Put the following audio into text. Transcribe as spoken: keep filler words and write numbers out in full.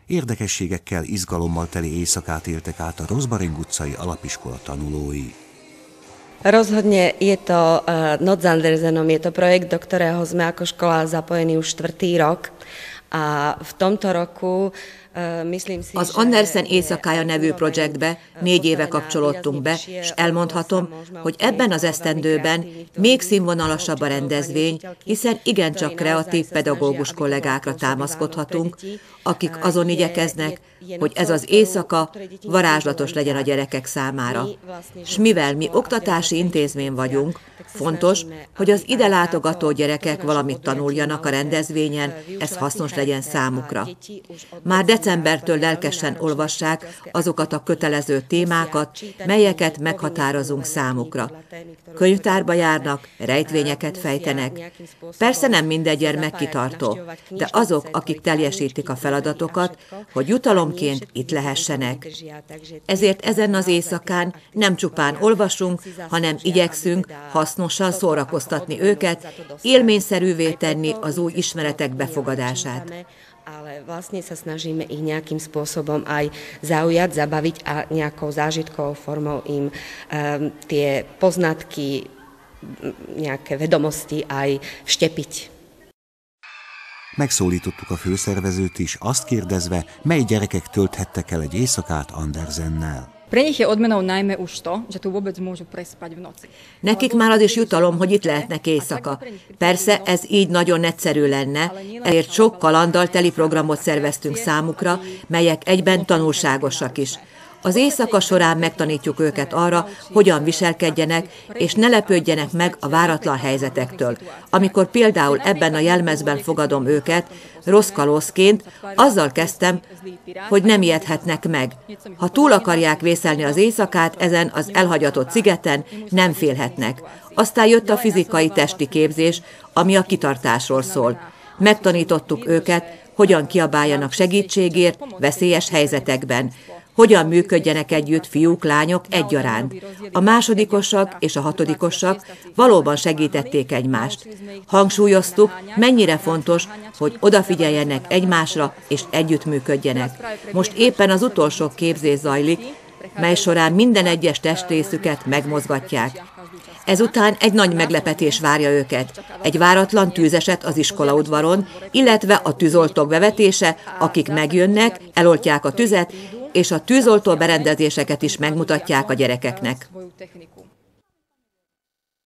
Érdekességekkel, izgalommal teli éjszakát éltek át a Rozmaring utcai alapiskola tanulói. Rozhodne je to Noc s Andersenom, je to projekt, do ktorého sme ako škola zapojení už štvrtý rok. A v tomto roku az Andersen éjszakája nevű projektbe négy éve kapcsolódtunk be, és elmondhatom, hogy ebben az esztendőben még színvonalasabb a rendezvény, hiszen igencsak kreatív pedagógus kollégákra támaszkodhatunk, akik azon igyekeznek, hogy ez az éjszaka varázslatos legyen a gyerekek számára. S mivel mi oktatási intézmény vagyunk, fontos, hogy az ide látogató gyerekek valamit tanuljanak a rendezvényen, ez hasznos legyen számukra. Már decembertől lelkesen olvassák azokat a kötelező témákat, melyeket meghatározunk számukra. Könyvtárba járnak, rejtvényeket fejtenek. Persze nem mindegy gyermek kitartó, de azok, akik teljesítik a feladatokat, hogy jutalomként itt lehessenek. Ezért ezen az éjszakán nem csupán olvasunk, hanem igyekszünk hasznosan szórakoztatni őket, élményszerűvé tenni az új ismeretek befogadását. Ale vlastne sa snažíme ich nejakým spôsobom aj zaujať, zabaviť a nejakou zážitkovou formou im um, tie poznatky, nejaké vedomosti aj vštepiť. Megszólítottuk a főszervezőt is, azt kérdezve, mely gyerekek tölthettek el egy éjszakát Andersennel. Nekik már az is jutalom, hogy itt lehetnek éjszaka. Persze ez így nagyon egyszerű lenne, ezért sok kalanddal teli programot szerveztünk számukra, melyek egyben tanulságosak is. Az éjszaka során megtanítjuk őket arra, hogyan viselkedjenek, és ne lepődjenek meg a váratlan helyzetektől. Amikor például ebben a jelmezben fogadom őket, rossz kalózként, azzal kezdtem, hogy nem ijedhetnek meg. Ha túl akarják vészelni az éjszakát ezen az elhagyatott szigeten, nem félhetnek. Aztán jött a fizikai testi képzés, ami a kitartásról szól. Megtanítottuk őket, hogyan kiabáljanak segítségért veszélyes helyzetekben, hogyan működjenek együtt fiúk, lányok egyaránt. A másodikosak és a hatodikosak valóban segítették egymást. Hangsúlyoztuk, mennyire fontos, hogy odafigyeljenek egymásra és együttműködjenek. Most éppen az utolsó képzés zajlik, mely során minden egyes testrészüket megmozgatják. Ezután egy nagy meglepetés várja őket, egy váratlan tűzeset az iskolaudvaron, illetve a tűzoltók bevetése, akik megjönnek, eloltják a tüzet, és a tűzoltó berendezéseket is megmutatják a gyerekeknek.